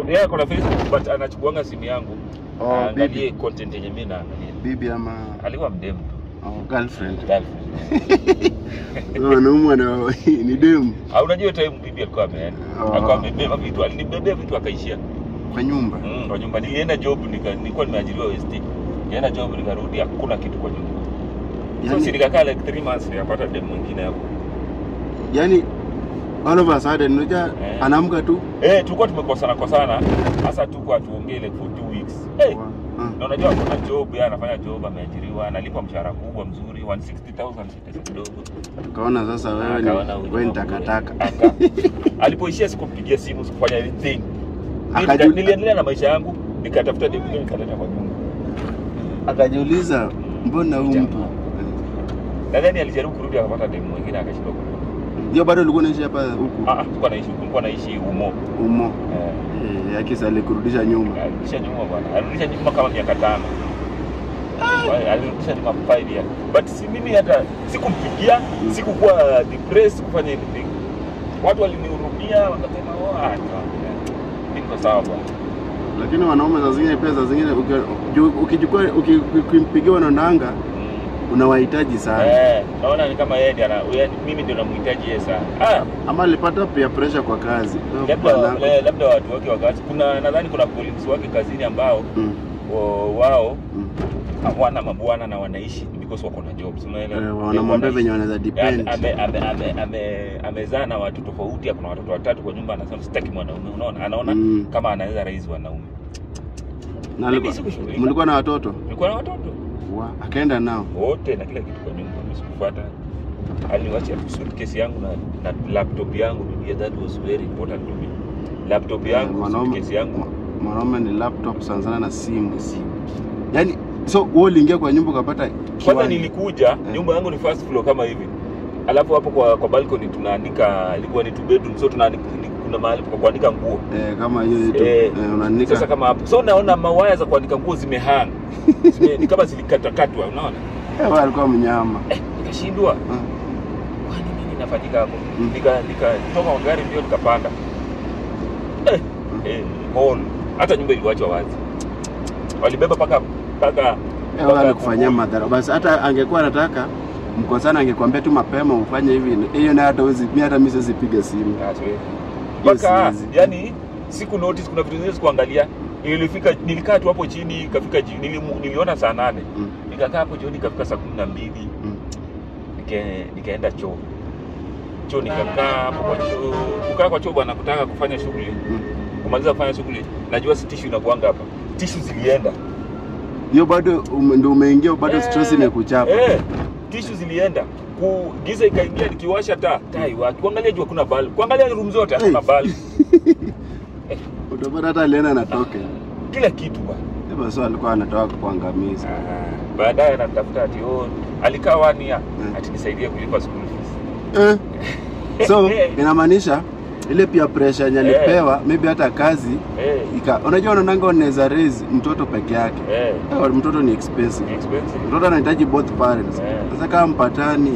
Yeah, kuna Facebook but anachukuanga simu yangu. Angalie content yenye mimi naangalia. Bibi ama alikuwa mdemu tu. Girlfriend. Wanaume na ni demu. Unajua time bibi alikuwa ameenda. Alikuwa amebeba vitu, alinibebea vitu akaishia kwa nyumba. Kwa nyumba. Nilienda job nilikuwa nimeajiriwa West. Nilienda job nikarudi hakuna kitu kwa nyumba. Yani, so nikakaa like 3 months nikapata demu mwingine hapo. Yani all of a sudden unajua anaamka tu. Tulikuwa tumekosana hasa tuko atuongee like for 2 weeks. Na unajua kuna job yeye anafanya job ameajiriwa analipa mshahara kubwa mzuri 160,000 pesa kidogo. Kaona sasa wewe nitakataka. Alipoishia sikupigia simu sikufanya anything. Niliendelea na maisha yangu nikatafuta demu nikaleta kwa nyumba. Akajiuliza mbona huyu mtu? Nadhani alijaribu kurudi akapata demu mwingine akashindwa kurudi. Ndio bado ulikuwa unaishi hapa huku? Nilikuwa naishi Umo. Yake sasa alikurudisha nyuma. Alirudisha nyuma bwana. Alirudisha nyuma kama miaka 5. Alirudisha nyuma 5 years. But si mimi hata sikumpigia, sikukuwa depressed kufanya anything. Watu walinihurumia wakasema niko sawa bwana. Lakini wanaume za zingine pesa zingine ukijukua ukimpigiwa na ndanga unawahitaji sana. Naona ni kama yeye mimi ndio namhitaji yeye sana. Ama alipata pia pressure kwa kazi. Labda watu wake wa kazi. Nadhani kuna colleagues wake kazini ambao wao hawana mabwana na wanaishi because wako na jobs. Unaelewa? Wanamwambia venye wanaweza depend. Amezaa na watu tofauti, kuna watoto watatu kwa nyumba anasema sitaki mwanaume. Unaona? Anaona kama anaweza raise wanaume. Mlikuwa na watoto? Nilikuwa na watoto. Akaenda nao wote na kila kitu kwa nyumba. Mimi sikufuata. Aliwacha suitcase yangu na laptop yangu. That was very important to me. Laptop yangu, suitcase yangu. Mwanaume ni laptop sana na simu. Yaani so wewe uliingia kwa nyumba ukapata kwanza nilikuja nyumba yangu ni first floor kama hivi. Alafu hapo kwa balcony tunaandika ilikuwa ni 2 bedroom so tunaandika kuna mahali pa kuandika nguo. Kama hiyo unaandika. Sasa kama hapo. So naona mawaya za kuandika nguo zimehang. Ni kama zilikatwa unaona? Wewe alikuwa mnyama. Nikashindwa. Kwani nini inafanyika hapo? Nikatoka gari ndio nikapanda. Hall. Hata nyumba iliachwa wazi. Walibeba paka kufanyia madhara. Basi hata angekuwa anataka mkosana angekwambia tu mapema ufanye hivi. Hiyo na hata mimi siwezi piga simu. Paka yani siku notice kuna vitu zingine sikuangalia. Nilikaa tu hapo chini ikafika niliona saa 8. Nikakaa hapo jioni ikafika saa 12. Nikaenda choo nikakaa hapo kwa choo. Kukaa kwa choo bwana kutaka kufanya shughuli. Kumaliza kufanya shughuli najua si tissue inakuanga hapa. Tissue zilienda. Hiyo bado ndio umeingia bado stress imekuchapa. Tissue zilienda. Giza ikaingia nikiwasha taa iwaki. Kuangalia jua kuna bulb. Kuangalia room zote hakuna bulb. Utapata hata alienda anatoka. Kila kitu bwana. Sasa so alikuwa anataka kuangamiza. Baadaye anatafuta ati alikaa 1 year ati nisaidie kulipa school fees. So inamaanisha ile pia pressure yenye alipewa maybe hata kazi unajua unaonanga unaweza raise mtoto peke yake. Mtoto ni expensive. Mtoto anahitaji both parents. Sasa kama mpatani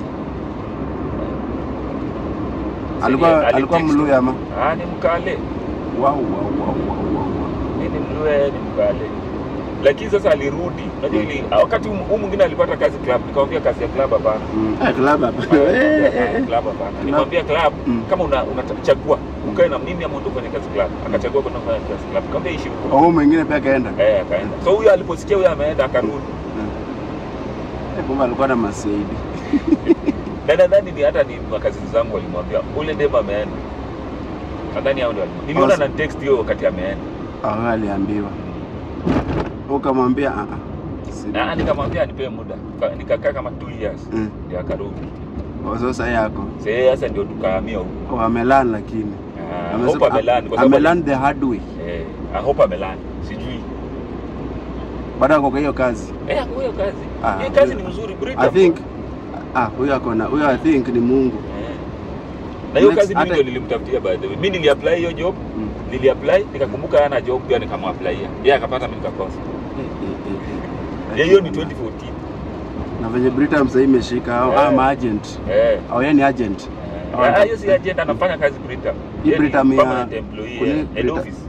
alikuwa Mluya ama? Ni Mkale. Wow. Ni Mkale. Lakini sasa alirudi. Unajua wakati huyu mwingine alipata kazi club, nikamwambia kazi ya club hapana. Club hapana. Club hapana. Nikamwambia club kama unachagua ukae na mimi ama ufanye kazi club. Akachagua kwenda kufanya kazi club. Nikamwambia ishi huko. Mwingine pia akaenda. Akaenda. So huyu aliposikia huyu ameenda akarudi. Kumbe alikuwa na masaidi. Nadhani ni hata ni makazi zangu walimwambia ule ndema ameenda. Nadhani hao ndio. Niliona na text hiyo wakati ameenda. Aliambiwa. Ukamwambia nikamwambia nipe muda. Nikakaa kama 2 years. Ndio akarudi. Sasa yako. Sasa ndio tukahamia huko. Amelan lakini. Hope amelan kwa sababu amelan the hard way. Hope amelan. Sijui. Baada kwa hiyo kazi. Kwa hiyo kazi. Hiyo kazi ni nzuri Brita. I think huyo I think ni Mungu. Na hiyo kazi mimi ndio nilimtafutia by the way. Mimi niliapply hiyo job. Niliapply nikakumbuka ana job pia nikamwapplyia. Yeye akapata mimi nikakosa. Hiyo ni 2014. Na venye Brita msai imeshika au agent. Au yeye ni agent. Hiyo si agent anafanya kazi Brita. Brita employee head office.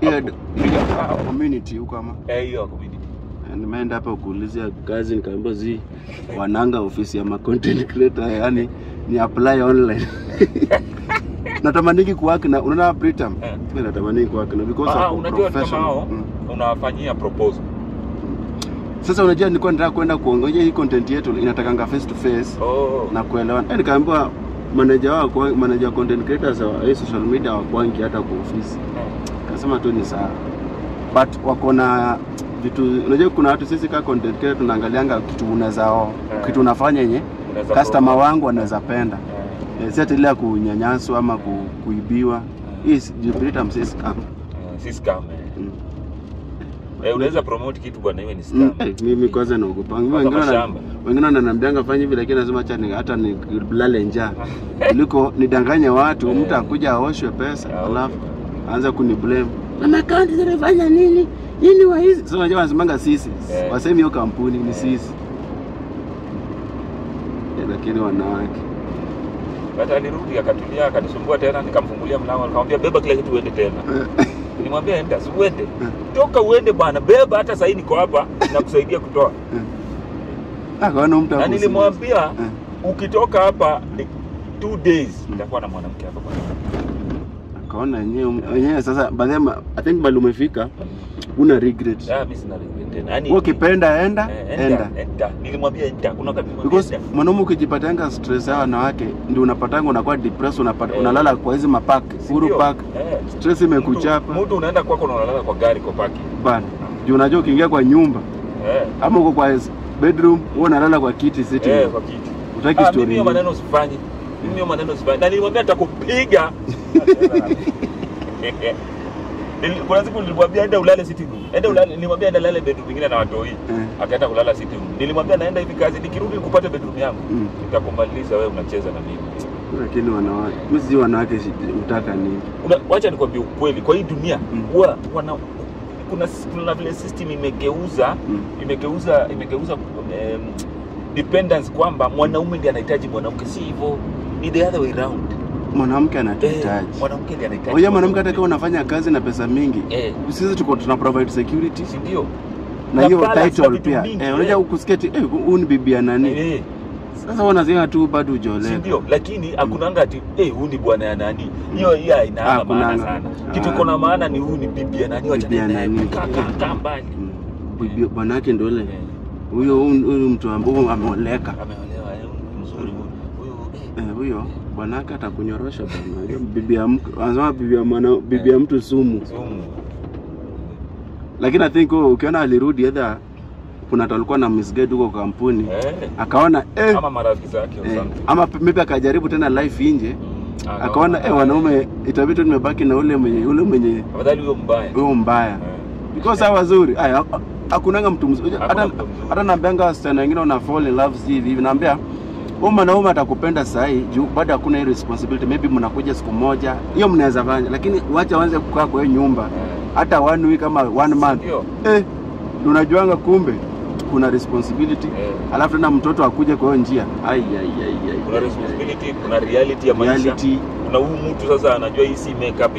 community huko ama hiyo community. Nimeenda hapa kuulizia kazi nikaambiwa wananga ofisi ya content creator, yani ni apply online. Natamani kuwork na unaona Britam. Mimi natamani kuwork na because unajua kama hao unawafanyia proposal. Sasa unajua nilikuwa nataka kwenda kuongea hii content yetu inatakanga face to face na kuelewana. Nikaambiwa manager content creators wa social media wakwangi hata kwa ofisi. Akasema tu ni sawa. But wako na vitu, unajua kuna watu sisi kama content creator tunaangalianga kitu kitu unafanya yenye customer wangu wanaweza penda. Si ati ile kunyanyaswa ama kuibiwa. Hii Britam si scam. Si scam. Unaweza promote kitu bwana, hiyo ni scam. Mimi kwanza naogopa. Wengine wananiambianga fanya hivi, lakini nasema acha hata ni lale njaa. Kuliko nidanganye watu, mtu akuja aoshwe pesa, alafu aanze kuniblame. Mama kaunti zinafanya nini? Nini wa hizi? Sasa unajua wanasemanga sisi. Wasemi hiyo kampuni ni sisi. Lakini wanawake. Hata alirudi akatulia akanisumbua tena, nikamfungulia mlango nikamwambia beba kila kitu uende tena. Nilimwambia enda, uende. Toka uende bwana, beba hata sasa niko hapa na kusaidia kutoa. Akaona mtu hapo. Na nilimwambia ukitoka hapa 2 days nitakuwa na mwanamke hapa bwana. Akaona yenyewe sasa baadaye I think bali umefika una regret. Mimi sina regret tena. Yaani ukipenda enda. Nilimwambia enda. Kuna wakati because mwanaume ukijipatanga stress hawa wanawake ndio unapatanga unakuwa depressed, unalala kwa hizo mapark, huru park. Stress imekuchapa. Mtu unaenda kwako na unalala kwa gari kwa park. Bana. Ndio unajua ukiingia kwa nyumba. Ama uko kwa bedroom, wewe unalala kwa kiti sitting. Kwa kiti. Utaki story. Mimi maneno usifanye. Na nilimwambia nitakupiga. Kuna siku nilimwambia enda ulale sitting room. Nilimwambia enda lale bedroom nyingine na watoi. Akaenda kulala sitting room. Nilimwambia naenda hivi kazi, nikirudi nikupate bedroom yangu. Nitakumaliza wewe unacheza na mimi. Lakini wanawake, mimi wanawake utaka nini? Wacha nikwambie ukweli, kwa hii dunia kuna vile system imegeuza dependence kwamba mwanaume ndiye anahitaji mwanamke, si hivyo. Ni the other way round. Mwanamke anahitaji. Mwanamke ndiye anahitaji. Oya, mwanamke hata kama unafanya kazi na pesa mingi, sisi tuko tuna provide security, si ndio? Na hiyo title pia. Unajua ukusiketi huyu ni bibi ya nani? Sasa wanasema tu bado hujoleka. Si ndio? Lakini hakunanga ati huyu ni bwana ya nani. Hiyo ina maana sana. Kitu kuna maana ni huyu ni bibi ya nani, wacha naye kaka mbali. Bibi bwana yake ndio ile. Huyo mtu ambaye ameoleka. Ameolewa mzuri huyo. Huyo bwanaka atakunyorosha bwana. Bibi ya mtu anasema bibi ya mtu sumu. Lakini I think ukiona alirudi either kuna alikuwa na misguide huko kampuni. Akaona kama marafiki zake ama maybe akajaribu tena life nje. Akaona wanaume itabidi nimebaki na ule mwenye afadhali huyo mbaya. Because hawa wazuri. Hakunanga mtu mzuri. Hata naambianga wasichana wengine wana fall in love hivi naambia mwanaume atakupenda sahi juu bado hakuna ile responsibility, maybe mnakuja siku moja hiyo mnaweza fanya, lakini wacha waanze kukaa kwa hiyo nyumba hata 1 week kama 1 month. Unajuanga kumbe kuna responsibility. Alafu na mtoto akuje kwa hiyo njia. Kuna responsibility, kuna reality ya maisha. Kuna huyu mtu sasa anajua hii si makeup,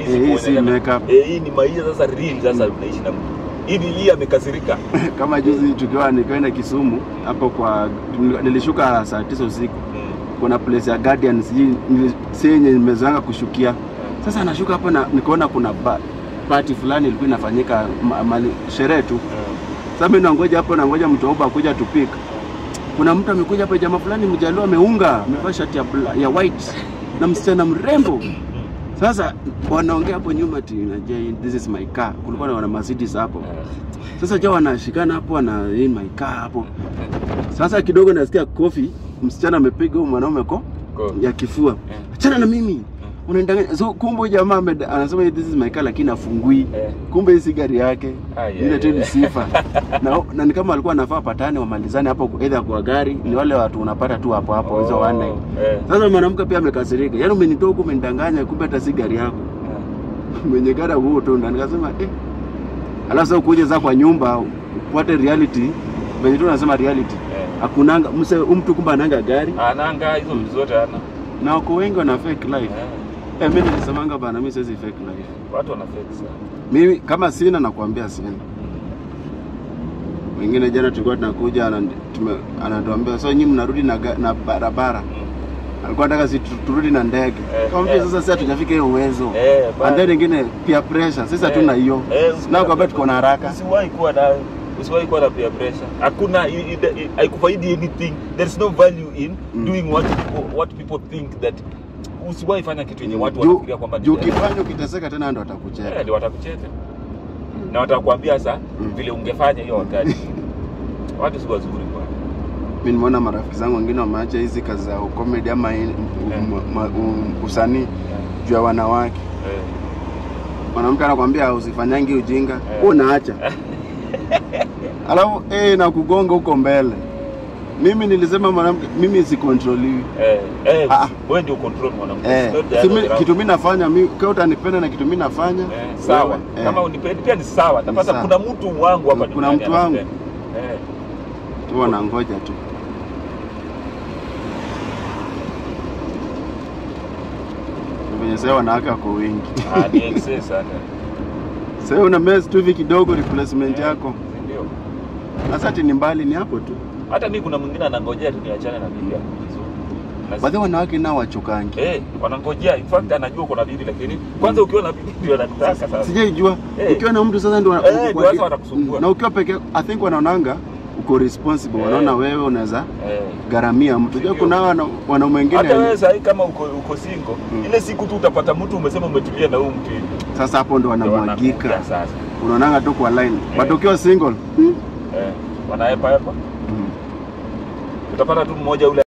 hii ni maisha sasa real, sasa unaishi na mtu. Hii amekasirika. Kama juzi tukiwa nikaenda Kisumu hapo nilishuka saa 9 usiku. Kuna place ya Guardians yenye nimezoanga kushukia. Sasa anashuka hapo na nikaona kuna party fulani ilikuwa inafanyika sherehe tu. Sasa mimi nangoja hapo, nangoja mtu wao akuja tupika. Kuna mtu amekuja hapa, jamaa fulani mjaliwa ameunga, amevaa shati ya white na msichana mrembo. Sasa wanaongea hapo nyuma ati this is my car. Kulikuwa na wana Mercedes hapo. Sasa jao wanashikana hapo na in my car hapo. Sasa kidogo nasikia kofi, msichana amepiga huyo mwanaume ya kifua. Achana na mimi. Unaendanganya. So kumbe jamaa anasema this is my car lakini afungui. Kumbe hii gari yake. Ile tu ni sifa. Na ni kama alikuwa anafaa patane wamalizane hapo either kwa gari, ni wale watu unapata tu hapo hizo wanne. Sasa mwanamke pia amekasirika. Yaani umenitoa huko umenidanganya kumbe hata si gari yako. Mwenye gari huo tu ndo nikasema alafu sasa ukuje za kwa nyumba upate reality. Mwenye tu anasema reality. Hakunanga mtu kumbe ananga gari. Ananga hizo zote ana. Na wako wengi wana fake life. Mimi nilisemanga bana mimi siwezi fake life. Watu wana fake sana. Mimi kama sina nakwambia sina. Wengine jana tulikuwa tunakuja anatuambia so nyinyi mnarudi na barabara. Alikuwa anataka si turudi na ndege. Kaambia sasa sisi hatujafika hiyo uwezo. And then wengine peer pressure. Sisi hatuna hiyo. Na kwa tuko na haraka. Usiwahi kuwa na peer pressure. Hakuna haikufaidi anything. There is no value in doing what people think that usiwahi fanya kitu yenye watu wanafikiria kwamba ndio ukifanya ukiteseka tena ndio watakucheka. Ndio watakucheka. Na watakwambia sasa vile ungefanya hiyo wakati. Watu si wazuri kwa. Mimi nimeona marafiki zangu wengine wameacha hizi kazi za comedy ama usanii juu ya wanawake. Mwanamke anakuambia usifanyangi ujinga, unaacha. Alafu na kugonga huko mbele. Mimi nilisema mwanamke mimi si controliwi. Wewe ndio control mwanamke. Kitu mimi nafanya mimi kwa utanipenda na kitu mimi nafanya sawa. Kama unipendi pia ni sawa. Tapata kuna mtu wangu hapa duniani. Kuna mtu wangu. Tu wanangoja tu. Mwenye sasa wanawake wako wengi. Ni excess sana. Sasa una mess tu hivi kidogo replacement yako. Ndio. Sasa ni mbali ni hapo tu. Hata mimi kuna mwingine anangojea tu niachane na bibi yako. Baadhi wanawake nao wachokangi. Wanangojea. In fact anajua uko na bibi lakini kwanza ukiwa na bibi ndio anataka sasa. Sijajua. Ukiwa na mtu sasa ndio sasa watakusumbua. Na ukiwa peke I think wanaonanga uko responsible. Wanaona wewe unaweza garamia mtu. Unajua kuna wanaume wengine hata wewe sasa kama uko single ile siku tu utapata mtu umesema umetulia na huyo mtu. Sasa hapo ndo wanamwagika. Unaonanga tu kwa line. But ukiwa single wanaepa. Utapata tu mmoja ule